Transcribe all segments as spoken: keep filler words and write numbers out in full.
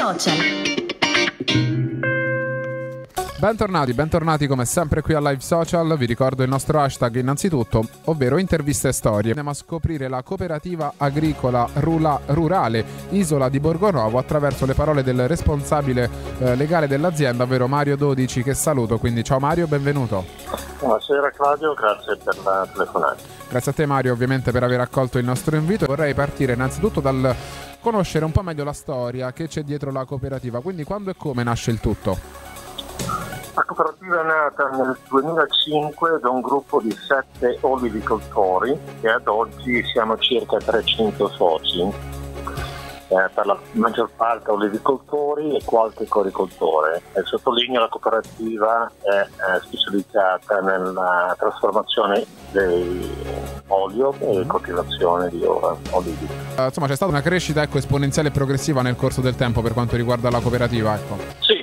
Social. Bentornati, bentornati come sempre qui a Live Social. Vi ricordo il nostro hashtag innanzitutto, ovvero interviste e storie. Andiamo a scoprire la cooperativa agricola rula, rurale Isola di Borgonovo attraverso le parole del responsabile eh, legale dell'azienda, ovvero Mario Dodici, che saluto. Quindi ciao Mario, benvenuto. Buonasera Claudio, grazie per la telefonata. Grazie a te Mario, ovviamente, per aver accolto il nostro invito. Vorrei partire innanzitutto dal conoscere un po' meglio la storia che c'è dietro la cooperativa. Quindi quando e come nasce il tutto? La cooperativa è nata nel duemilacinque da un gruppo di sette olivicoltori e ad oggi siamo circa trecento soci, eh, per la maggior parte olivicoltori e qualche coricoltore. E sottolineo, la cooperativa è, è specializzata nella trasformazione dell'olio e coltivazione di olivi. Uh, insomma, c'è stata una crescita ecco, esponenziale e progressiva nel corso del tempo per quanto riguarda la cooperativa, ecco. Sì,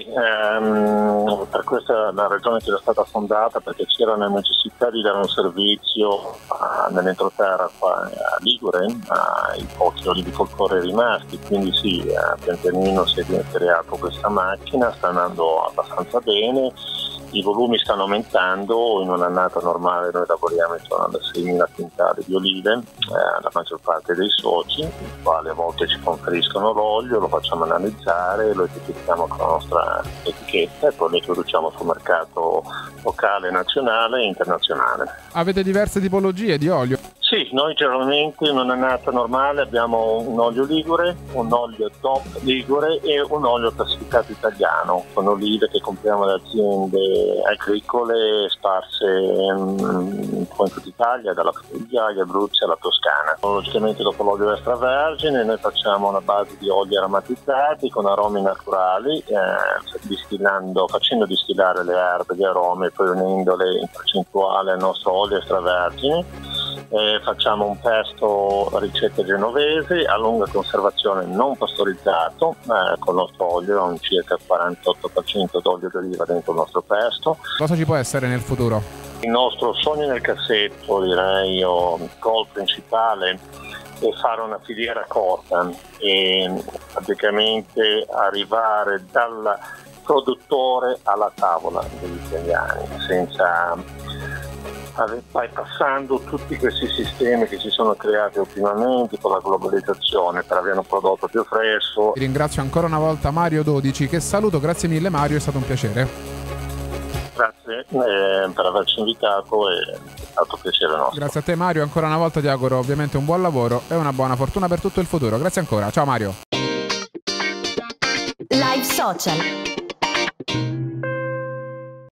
ehm, per questa è la ragione che era stata fondata, perché c'era la necessità di dare un servizio uh, nell'entroterra qua a Ligure, ai pochi olivicoltori rimasti, quindi sì, a pian pianino si è creato questa macchina, sta andando abbastanza bene. I volumi stanno aumentando, in un'annata normale noi lavoriamo intorno a seimila quintali di olive, eh, la maggior parte dei soci, i quali a volte ci conferiscono l'olio, lo facciamo analizzare, lo etichettiamo con la nostra etichetta e poi lo introduciamo sul mercato locale, nazionale e internazionale. Avete diverse tipologie di olio? Sì, noi generalmente in un'annata normale abbiamo un olio ligure, un olio D O P ligure e un olio classificato italiano, con olive che compriamo da aziende agricole sparse un po' in tutta Italia, dalla Puglia agli Abruzzi alla Toscana. Logicamente dopo l'olio extravergine noi facciamo una base di oli aromatizzati con aromi naturali, eh, distillando, facendo distillare le erbe di aromi e poi unendole in percentuale al nostro olio extravergine. Eh, facciamo un pesto a ricetta genovese a lunga conservazione non pastorizzato, eh, con il nostro olio, un circa quarantotto per cento d'olio d'oliva dentro il nostro pesto. Cosa ci può essere nel futuro? Il nostro sogno nel cassetto, direi, o il goal principale, è fare una filiera corta e praticamente arrivare dal produttore alla tavola degli italiani, senza bypassando tutti questi sistemi che si sono creati ultimamente con la globalizzazione per avere un prodotto più fresco. Ringrazio ancora una volta Mario Dodici, che saluto. Grazie mille Mario, è stato un piacere. Grazie eh, per averci invitato, è stato un piacere nostro. Grazie a te Mario, ancora una volta ti auguro ovviamente un buon lavoro e una buona fortuna per tutto il futuro. Grazie ancora, ciao Mario. Live Social.